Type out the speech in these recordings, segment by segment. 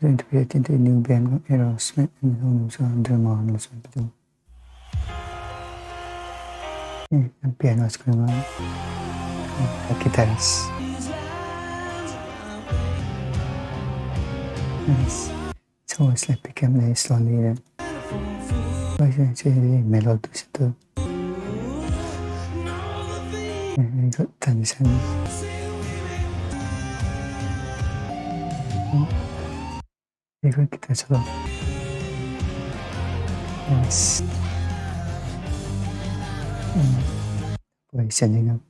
going to create into a new band called Aerosmith and also Dreamon also. And piano is going on. The guitars. Nice. It's always like become very slowly then. But it's really melodious too. And you got tension. Very good guitar solo. Nice. Voice sending up.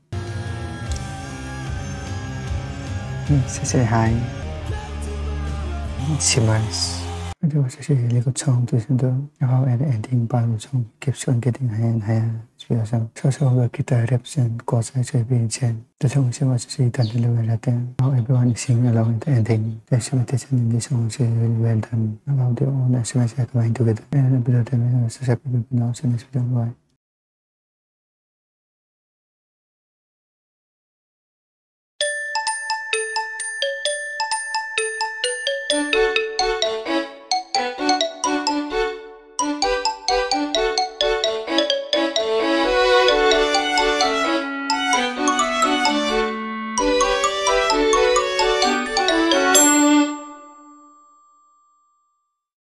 Yes, it's very high. Shimmers. It was actually a really good song to listen to. How at the ending part of the song keeps on getting higher and higher. It's really awesome. So the guitar riffs and chords actually being changed. The song is actually done really well at the end. How everyone is singing along at the ending. The instrumentation in this song is really well done. About their own instruments are combined together. And a bit of them is happy with the notes in this video.